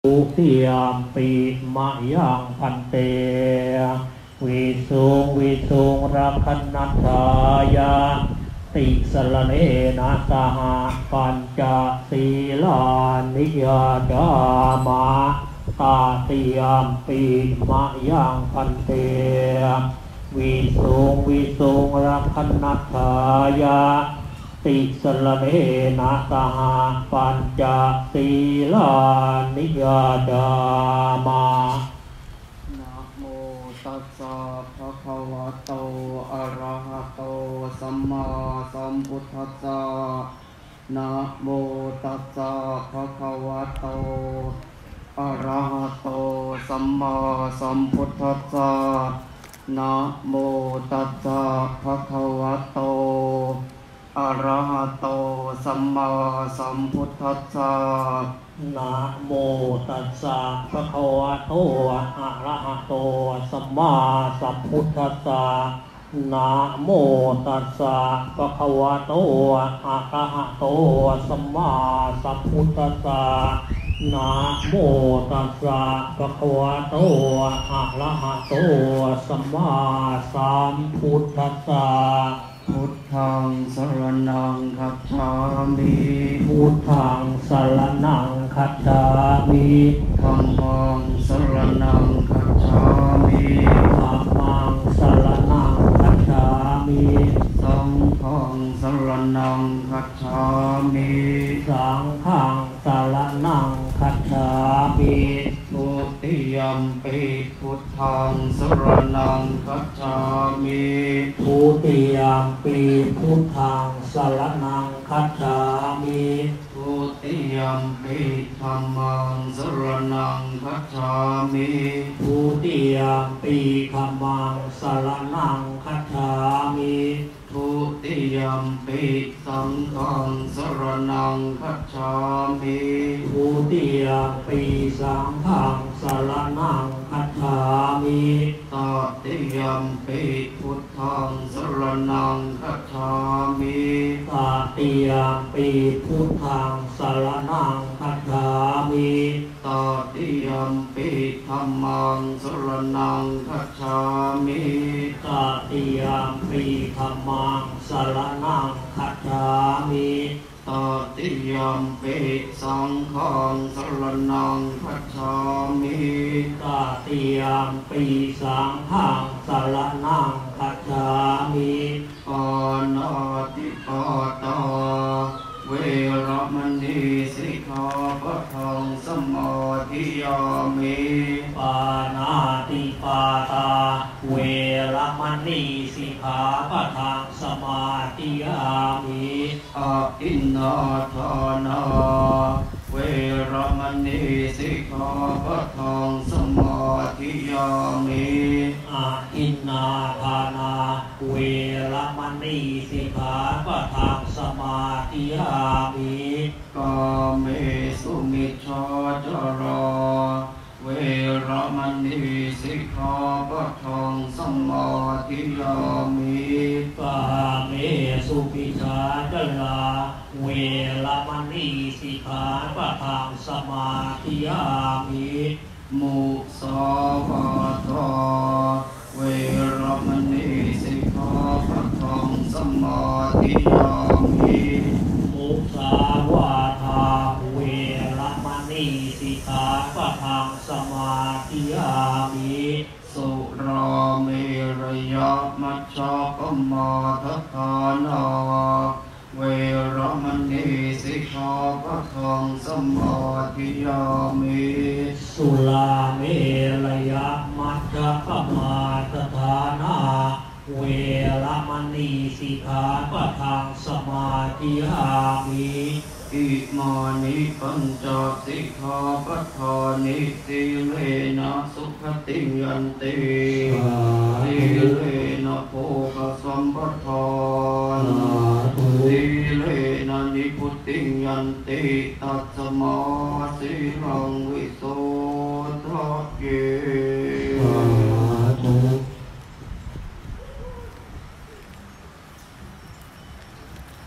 ทุติยมปีมะยังพันเตวิสุงรักขณัสสายาติสรณเนนะสหปัญจศีลานิยาดามะตาติยมปีมะยังพันเตวิสุงรักขณัสสายาติสรณเนนะสหปัญจศีลานิยาดามะนะโมตัสสะภะคะวะโตอะระหะโตสัมมาสัมพุทธัสสะนะโมตัสสะภะคะวะโตอะระหะโตสัมมาสัมพุทธัสสะนะโมตัสสะภะคะวะโตอะระหะโตสัมมาสัมพุทธัสสะนะโมตัสสะภะคะวะโตอะระหะโตสัมมาสัมพุทธัสสะนะโมตัสสะภะคะวะโตอะระหะโตสัมมาสัมพุทธัสสะนะโมตัสสะภะคะวะโตอะระหะโตสัมมาสัมพุทธัสสะพุทธังสรณังคัจฉามิพุทธังสรณังคัจฉามิธัมมังสรณังคัจฉามิธัมมังสรณังคัจฉามิสังฆังสรณังคัจฉามิสังฆังสรณังคัจฉามิทุติยมปิพุทธังสรณังคัจฉามิทุติยมปีพุทธังสรณังคัจฉามิทุติยมปิธัมมังสรณังคัจฉามิทุติยมปีธัมมังสรณังคัจฉามิทุติยมปิสังฆังสรณังคัจฉามิทุติยมปีสังฆังสรณังคัจฉามิตติยมปิพุทธังสรณังคัจฉามิตติยมปีพุทธังสรณังคัจฉามิตติยมปิธัมมังสรณังคัจฉามิตติยมปีธัมมังสรณังคัจฉามิตติยมปิสังฆังสรณังคัจฉามิตติยมปีสังฆังสรณังคัจฉามิปานาติปาตาเวรมณีสิกขาปะทังสมาธิยามิปานาติปาตาเวรมณีสิกขาปะทังสมาธิยามิอะอินนาทานาเวรมณีสิกขาปะทังสมาธิยามิอะอินนาทานาเวรมณีสิกขาปะทังสมาธิยามิกาเมสุมิจฉาจาราเวรมณีสิกขาปะทังสมาธิยามิกาเมสุมิจฉาจาราเวรมณีสิกขาปะทังสมาธิยามิมุสาวาทาเวรมณีสิกขาปะทังสมาธิยามิมุสาวาทาเวรมณีสิกขาปะทังสมาธิยามิสุราเมรยมัชฌัปมาทฐานาเวรมณีสิกขาปะทังสมาธิยามิสุราเมรยมัชฌัปมาทฐานาเวรมณีสิกขาปะทังสมาธิยามิอิมานิปัญจสิกขาปะทานิสีเลนะสุขติยันติสีเลนะโภคสัมปทานสีเลนะนิพุตติยันติตัสสมาสีรังวิโสทะเย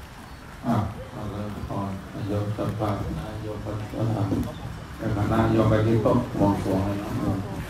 โยมสัมปะนายโยมปฏิบัติธรรมในคณะโยมไปอนนี้ก็มองตัวให้นะ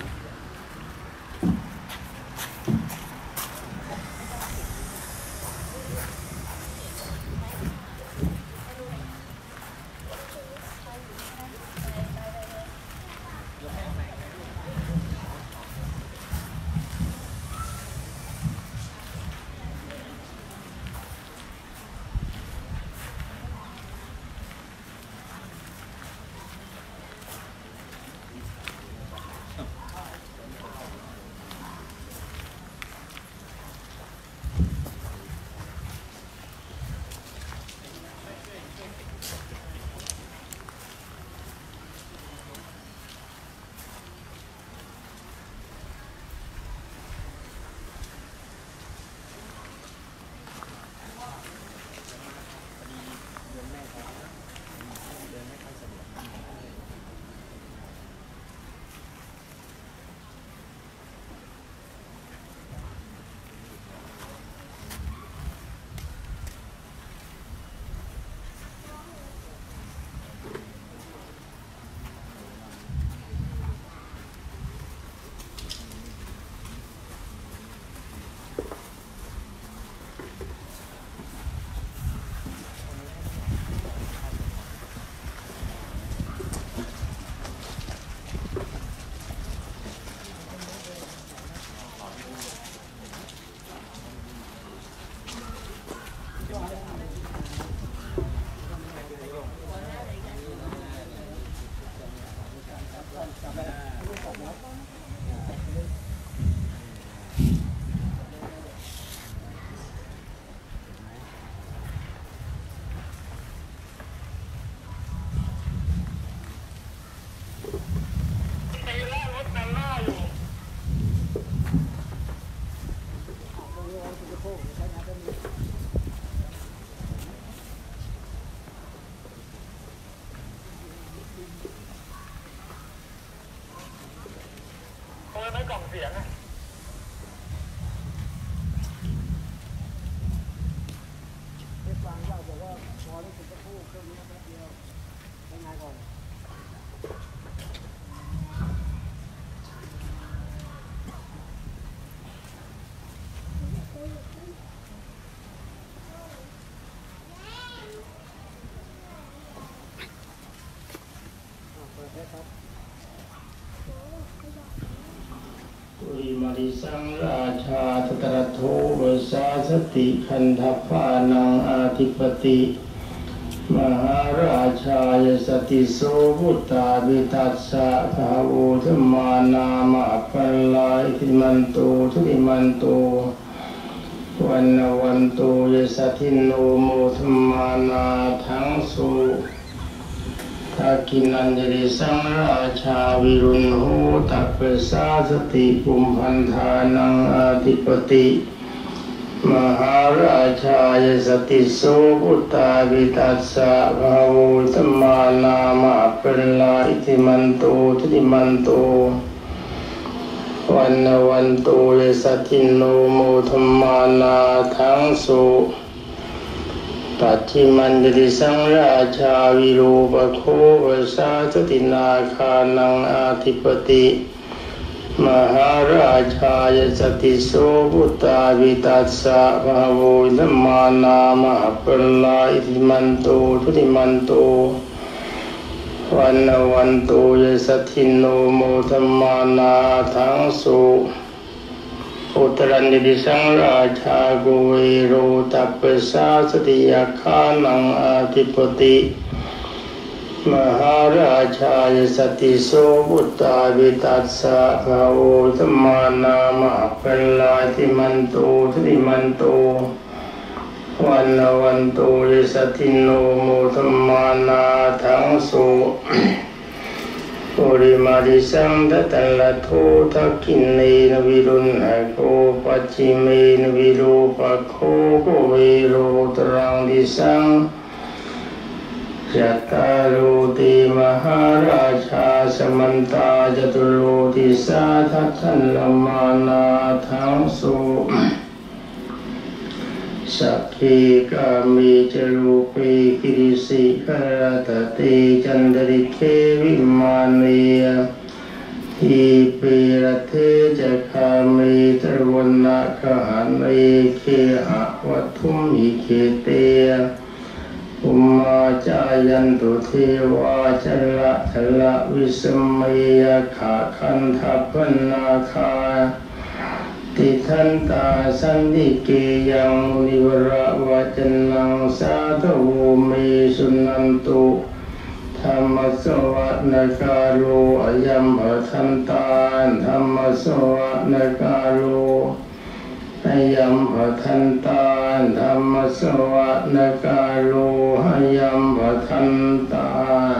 ไม่กล่องเสียงอะได้ฟังว่าบอกว่าพอได้สุดจะพูดเครื่องนี้แป๊บเดียวได้ไงก่อนวิมาริสังราชาตตระโทวสาสติคันธปานังอาธิปติมหาราชายสติโสพุตตาวิตัสสะภาโวธรรมานามาปัลลาอิทิมันโตทุติมันโตวันโตยสัทธิโนโมธรรมานาทั้งสุทักขินัญจริสังราชาวิรุณโหตัปปสาสติปุมพันธานังอาธิปติมหาราชายสติโสพุตตาวิตัสสะภาโวธัมมานามาปัลลาอิทิมันโตทุติมันโตวันโตยสัทธิโนโมธัมมานาทั้งสุปัจฉิมัญจติสังราชาวิรูปโควสาสตินาคานังอาธิปติมหาราชายสติโสพุตตาวิตัสสะภาโวธัมมานามาปัลลาอิทิมันโตทุติมันโตวันโตยสัทธิโนโมธัมมานาทั้งสุอุตรัญญติสังราชาโกเวโรตัปปสาสติยาคานังอาธิปติมหาราชายสติโสพุตตาวิตัสสะภาโวธัมมานามาปัลลาอิทิมันโตทุติมันโตวันโตยสัทธิโนโมธัมมานาทั้งสุปุริมาริสังทัตตละโททักขินเนนวิรุณหโกปัจฉิเมนวิรูปโคโกเวโรตรังดิสังจัตตารุติมหาราชาสมันตาจตุโลติสาทัตถันลมานาทั้งสุสักขีกามีจรูปีกิริสิกราตติจันดริเควิมานีทีปีระเทจะคามีตรวนนาคหันเอเคหะวัตุมอิเคเตอุมาจายันตุเทวาจละทละวิสมัยขาคันทัพนาคาติทันตาสันติเกยังนิวระวจนังสาธุเมสุนันตุธรรมสวะนการโลอยัมภทันตาธรรมสวะนการโลอยัมภทันตาธรรมสวะนการโลอยัมภทันตา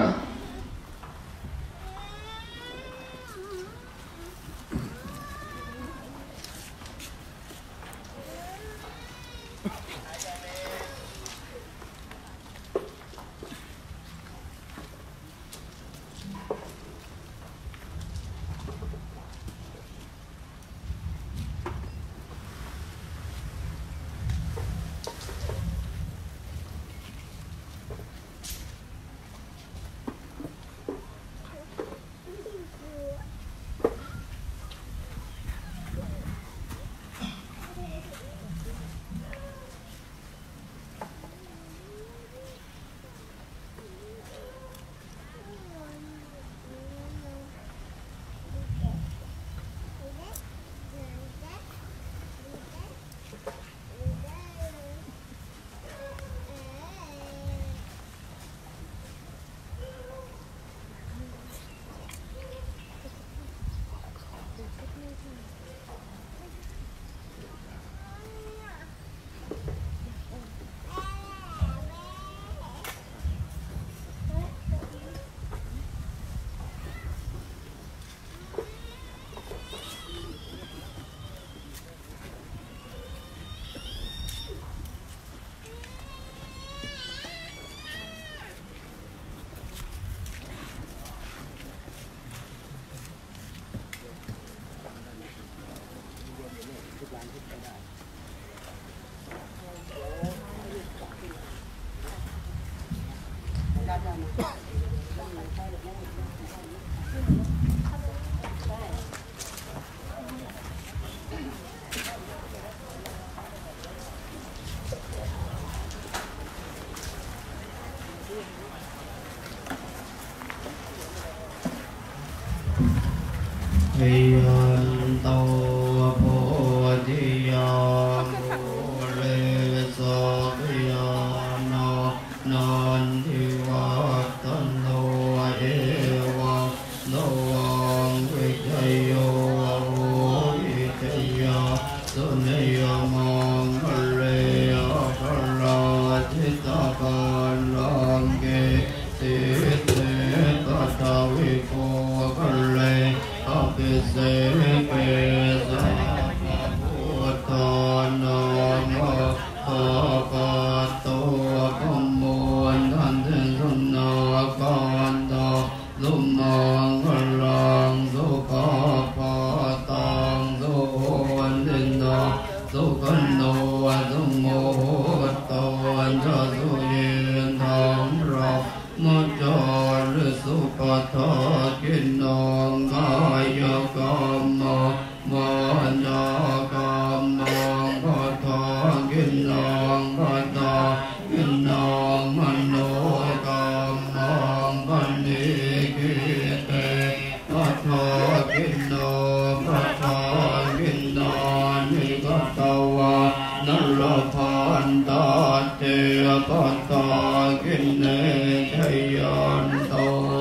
ยันโตโพธิยามุเลสยานนันทิวัตโนเอวังโนวังวิจโยโหวิจยาสุเนยมังเลภราชิตาการลังเกสิเตตัตวิโกกัลเลปิเสเกสะพุทธานังภะคะโตภะโมทันเตสุนากันตาลุมังคลังสุขภาตังสุวันตินาสุขันโนสุโมตวันจะสุเยนทังเรามุจจาริสุปทากินนองกายกรรมมานาคามมังพัทธากินนองพัทธากินนองมโนกรรมังปันนิกิเตพัทธากินนองพัทธากินนองนิกัตตวะนรพันตาเตพัทธากินเนชยันโต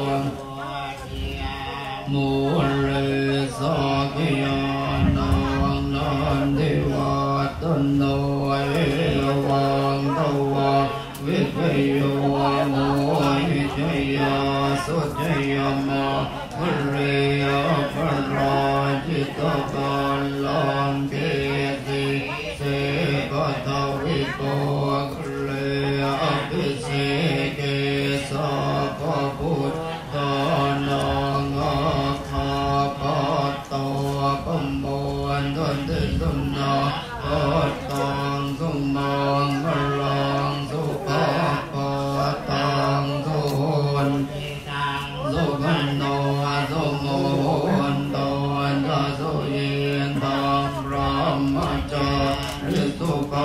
มูเลสกิยานังนันทิวัตโนเอวังตวะวิเทโยโมหิจยาสุจยมาภเรยภราจิตการลังเกติเสกตวิโกกัลเลอภิเสเกสะภะพุทธานังคาปัตโตปโมทันเตสุนาปัตตังสุมัง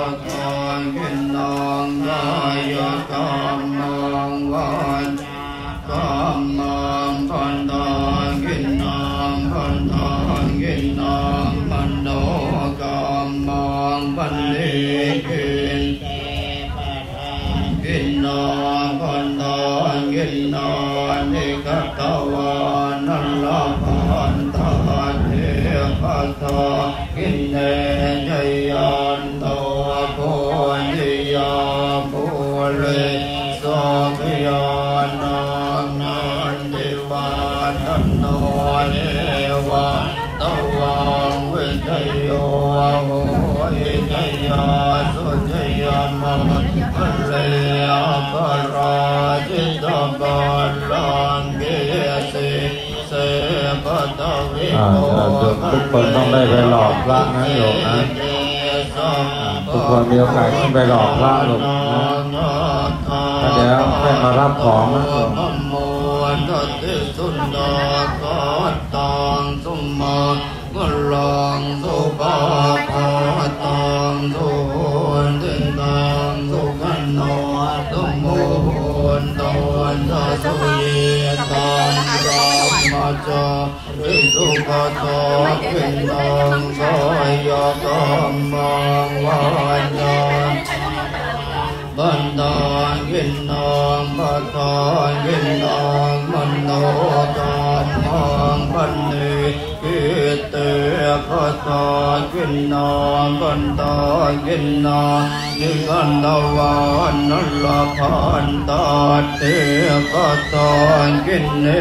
ทากินนางกายกรรมังวาจากรรมังพันธากินนางพันธากินนางมโนกรรมังพันเลกินกินนางพันธากินนางนิกัตตวานัลลพันธาเทพัทธากินเนจยันโตโพธิยาภูเรสักยานังนันติวานันโนเอวะตวังวิทโยโหหิทยาสุทยามะเรปราจิตบัลลังเกสิเสปตวิโกทุกคนต้องได้ไปหล่อพระนะโยมนะทุกคนมีโอกาสขึ้นไปหล่อพระหลวงนะถ้าเดี๋ยวให้มารับของนะโยมสุนดาตังสุมากุลังสุภาภาตังสุนติตังสุขันโนสุโมนตนทสุเยตังรามาจาวิสุขโตวินังสายกรรมังวาจาบันดากินนางปัตตากินนางมันโนกรรมังปันเนกิเตปัตตากินนางปันตากินนางนิกันตวานัลลพันตาเตปัตตากินเน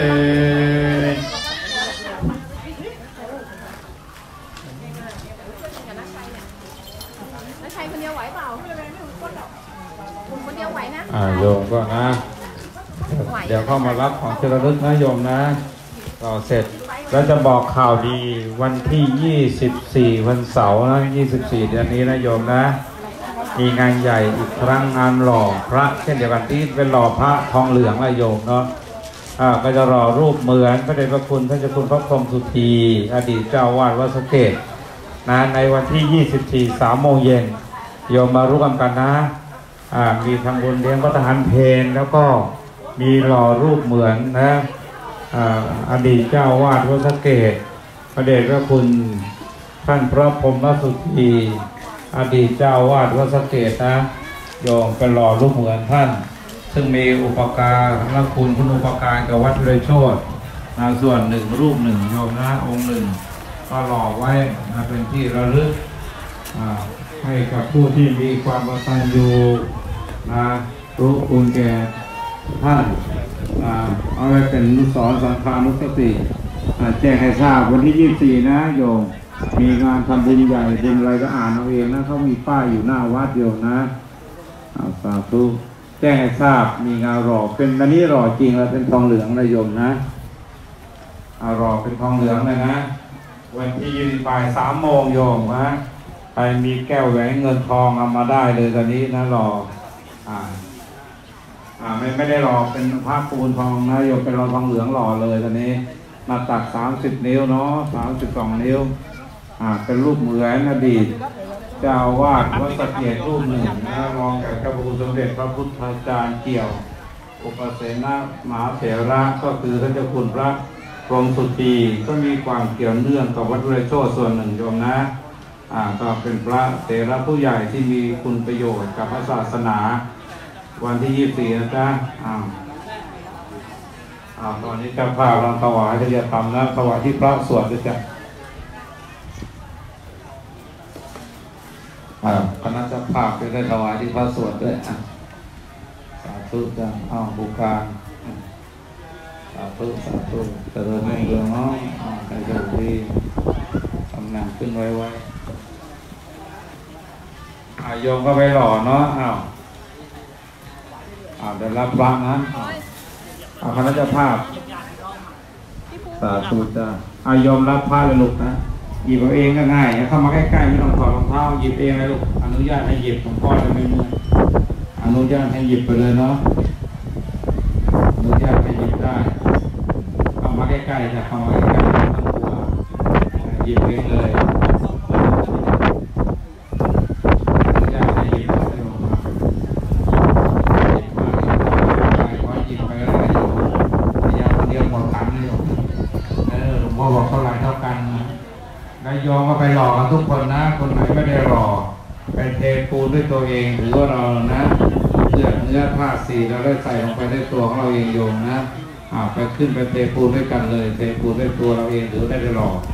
โยมก็นะเดี๋ยวเข้ามารับของที่ระลึกนะโยมนะต่อเสร็จแล้วจะบอกข่าวดีวันที่24วันเสาร์นะ24เดือนนี้นะโยมนะมีงานใหญ่อีกครั้งงานหล่อพระเช่นเดียวกันที่เป็นหล่อพระทองเหลืองนะโยมเนาะก็จะหล่อรูปเหมือนพระเดชพระคุณท่านเจ้าคุณพระพรหมสุธีอดีตเจ้าวาดวัดสะเกษนะในวันที่24 3 โมงเย็นโยมมาร่วมกันนะมีทำบุญเลี้ยงพระทหารเพลแล้วก็มีหล่อรูปเหมือนนะอดีตเจ้าวาดวัดสะเกษพระเดชพระคุณท่านพระพรหมสุธีอดีตเจ้าวาดวัดสะเกษนะโยมเป็นหล่อรูปเหมือนท่านซึ่งมีอุปการะคุณอุปการกับวัดเลยโชติส่วนหนึ่งรูปหนึ่งโยมนะองค์หนึ่งก็หล่อไว้เป็นที่ระลึกให้กับผู้ที่มีความกตัญญูรู้คุณแก่ท่านเอาไว้เป็นนุสรณ์สังฆานุสติแจ้งให้ทราบวันที่24นะโยมมีงานทำบุญใหญ่บุญอะไรก็อ่านเอาเองนะเขามีป้ายอยู่หน้าวัดโยมนะสาธุแจ้งให้ทราบมีงานหล่อเป็นอันนี้หล่อจริงแล้วเป็นทองเหลืองนะโยมนะหล่อเป็นทองเหลืองเลยนะวันที่บ่าย 3 โมงโยมนะใครมีแก้วแหวนเงินทองเอามาได้เลยตอนนี้นะหล่อไม่ได้หล่อเป็นผ้าปูนทองนะโยมเป็นหล่อทองเหลืองหล่อเลยตอนนี้มาตัก30 นิ้วเนาะ32 นิ้วเป็นรูปเหมือนอดีตเจ้าวาดวัดสะเกษรูปหนึ่งนะรองจากพระพุทธสมเด็จพระพุทธาจารย์เกี่ยวอุปเสนมหาเถระก็คือท่านเจ้าคุณพระพรหมสุธีก็มีความเกี่ยวเนื่องกับวัดเลยโชติส่วนหนึ่งโยมนะก็เป็นพระเถระผู้ใหญ่ที่มีคุณประโยชน์กับพระศาสนาวันที่24นะจ๊ะตอนนี้เจ้าภาพเราถวายจะเรียกทำนะถวายที่พระสวดด้วยจ้ะคณะเจ้าภาพจะได้ถวายที่พระสวดด้วยสาธุจ้ะบุการสาธุเจริญรุ่งเรืองเนาะใครจะดีตำแหน่งขึ้นไว้โยมก็ไปหล่อเนาะเดี๋ยวรับฟังนะคณะเจ้าภาพสาธุจ้ะโยมรับผ้าเลยลูกนะหยิบเอาเองก็ง่ายเข้ามาใกล้ๆไม่ต้องถอดรองเท้าหยิบเองเลยลูกอนุญาตให้หยิบของพ่อจะไม่เมื่อยอนุญาตให้หยิบไปเลยเนาะอนุญาตให้หยิบได้เข้ามาใกล้ๆจะเข้ามาใกล้ๆไม่ต้องกลัวหยิบเองเลยอนุญาตให้งพ่อบอกเท่าไหร่เท่ากันนะแล้วโยมก็ไปหลอกกันทุกคนนะคนไหนไม่ได้หลอกไปเทปูนด้วยตัวเองหรือว่าเรานะเนื้อผ้าสีเราได้ใส่ลงไปในตัวของเราเองโยมนะไปขึ้นไปเทปูนด้วยกันเลยเทปูนด้วยตัวเราเองหรือได้หลอก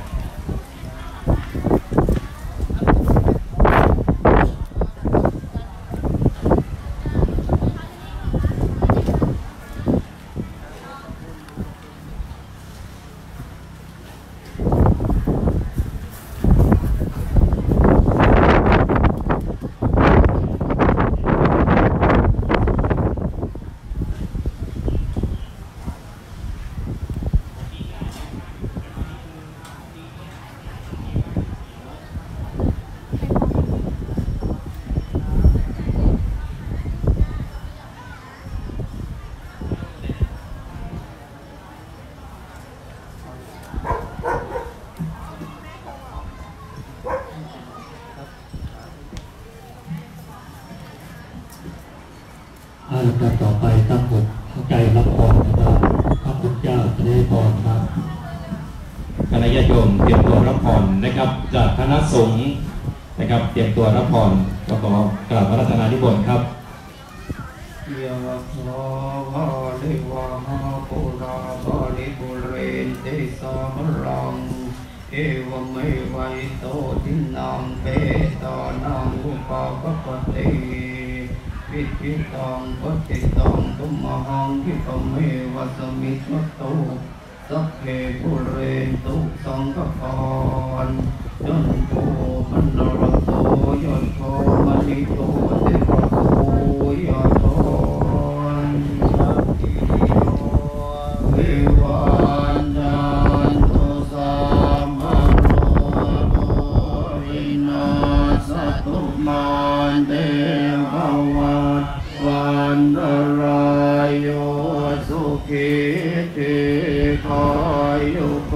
ลำดับต่อไปตั้งอกตั้งใจรับพรนะครับพระพุทธเจ้าจะได้พรครับคณะญาติโยมเตรียมตัวรับพรนะครับจากคณะสงฆ์นะครับเตรียมตัวรับพรแล้วก็กราบพระรัตนาธิบนครับยะสาวะลิวะหาปุราบาลิบุเรนติสามรังเอวเมวัยโตทินังเปตานังอุปาปปติวิจิตังปฏิตังตุมหังคิปเมวัสมิตโตสัพเพปุเรนตุสังฆปานยันโตมนรโตยันโตมณิโตติปะโตยันโตสัพพิโยวิวันจันตุสัมมาโลวินาศตุมันเตภวัตวันตรายโยสุขิติขายุโก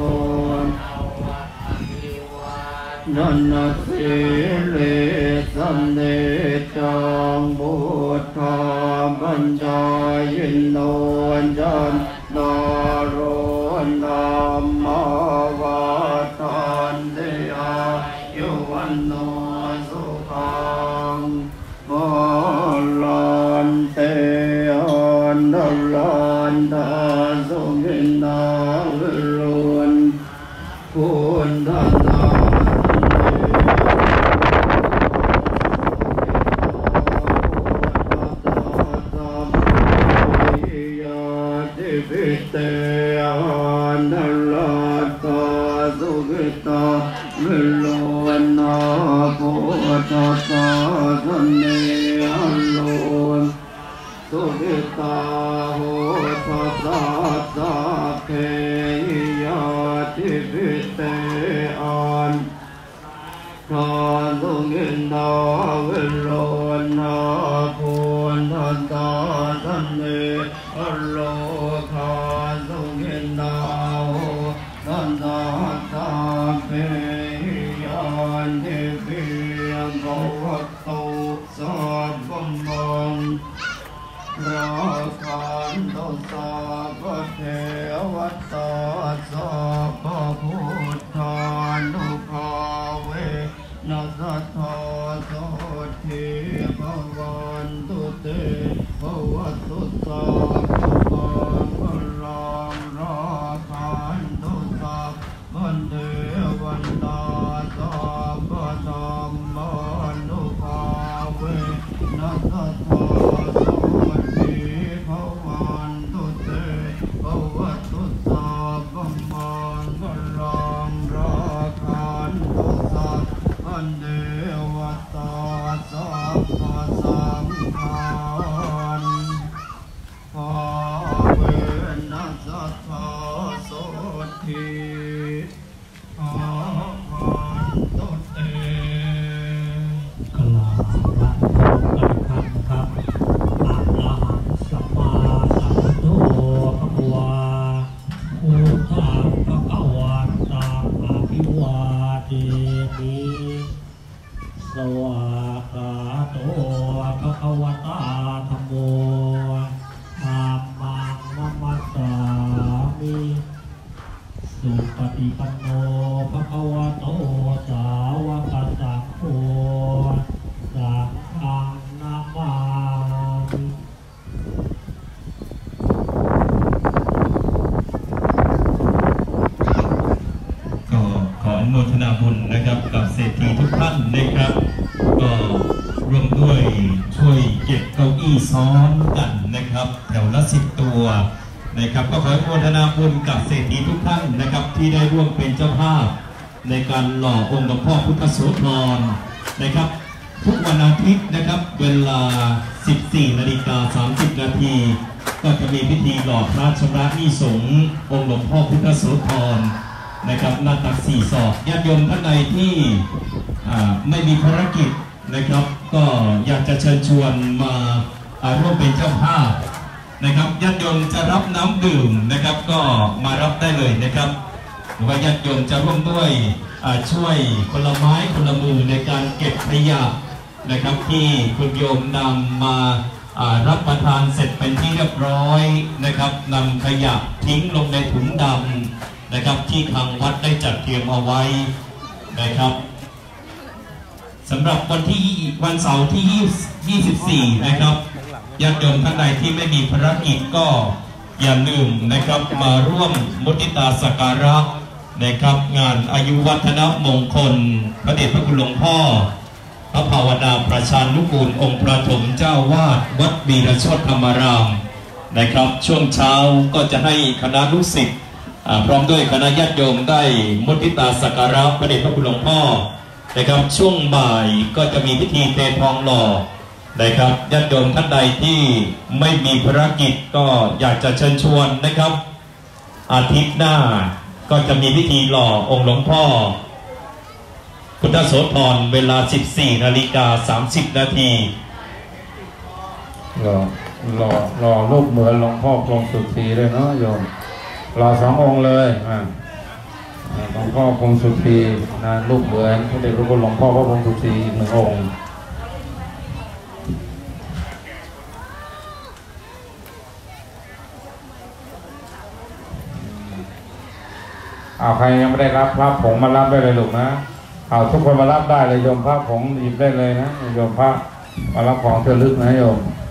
นันนสิเลสันเนจังบุตธาปัญญายินโนจันนาโรนามาวัฏันเตอายุวันโนสุขังพลันเตอันดลันตาสุขินาวิรุณคุณธนาเตอันดลันตาสุขิตาวิรุณนาพุทธะสันเนอัลโลสุขิตาโหทัสสะสัพเพยาติภิเตอันทาสุขิตาวิรุณนาพุทธะสันเนอัลโลคาสุขิตาโหทัสสะสัพเพยาติภิภวัตโตสัพพมังราคันโตสัพพเทวตาสัพพพุทธานุภาเวนัสสัทธาโสทิภวันตุเตภวัตุสัพพมังราคันโตสัพพเทวันตาสัพพธรรมานุภาเวนัสสัทธาโสทิภวันตุเตภวัตุสัพพมังราคันโตสัพพเทวตาสัพพสังฆาภาเวนัสสัทธาโสทิภวันตุเตกล่าวพระพุทธคำครับอะระหังสัมมาสัมพุทโธภะคะวาพุทธังภะคะวันตังอะภิวาเทมิสวากขาโตภะคะวตาธัมโมธัมมังนัมมัสสามิสุปฏิปันโนภควโตสาวกสังโฆสังฆังนามามิก็ขออนุโมทนาบุญนะครับกับเศรษฐีทุกท่านนะครับก็ร่วมด้วยช่วยเก็บเก้าอี้ซ้อนกันนะครับแถวละ10 ตัวนะครับก็ขออนุโมทนาบุญกับเศรษฐีทุกท่านนะครับที่ได้ร่วมเป็นเจ้าภาพในการหล่อองค์หลวงพ่อพุทธโสธรนะครับทุกวันอาทิตย์นะครับเวลา 14:30 นาทีก็จะมีพิธีหล่อพระชำระหนี้สงฆ์องค์หลวงพ่อพุทธโสธรนะครับหน้าตัก4 ศอกญาติโยมท่านใดที่ไม่มีภารกิจนะครับก็อยากจะเชิญชวนมาร่วมเป็นเจ้าภาพนะครับญาติโยมจะรับน้ำดื่มนะครับก็มารับได้เลยนะครับหรือว่าญาติโยมจะร่วมด้วยช่วยคนละไม้คนละมือในการเก็บขยะนะครับที่คุณโยมนำมารับประทานเสร็จเป็นที่เรียบร้อยนะครับนำขยะทิ้งลงในถุงดำนะครับที่ทางวัดได้จัดเตรียมเอาไว้นะครับสำหรับวันเสาร์ที่ 24นะครับญาติโยมท่านใดที่ไม่มีภารกิจก็อย่าลืมนะครับมาร่วมมุทิตาสักการะนะครับงานอายุวัฒนมงคลพระเดชพระคุณหลวงพ่อพระภาวนาประชานุกูลองค์ประถมเจ้าวาดวัดวีรโชติธรรมารามนะครับช่วงเช้าก็จะให้คณะลูกศิษย์พร้อมด้วยคณะญาติโยมได้มุทิตาสักการะพระเดชพระคุณหลวงพ่อนะครับช่วงบ่ายก็จะมีพิธีเททองหล่อนะครับญาติโยมท่านใดที่ไม่มีภารกิจก็อยากจะเชิญชวนนะครับอาทิตย์หน้าก็จะมีพิธีหล่อองค์หลวงพ่อพุทธโสธรเวลา 14:30 นาทีหล่อรูปเหมือนหลวงพ่อคงสุธีเลยเนาะโยมหล่อ2 องค์เลยหลวงพ่อคงสุธีนะรูปเหมือนพระเดชพระคุณหลวงพ่อพระคงสุธีอีก1 องค์ใครยังไม่ได้รับพระผงมารับได้เลยลูกนะทุกคนมารับได้เลยโยมพระผงหยิบได้เลยนะโยมพระมารับของเธอลึกนะโยม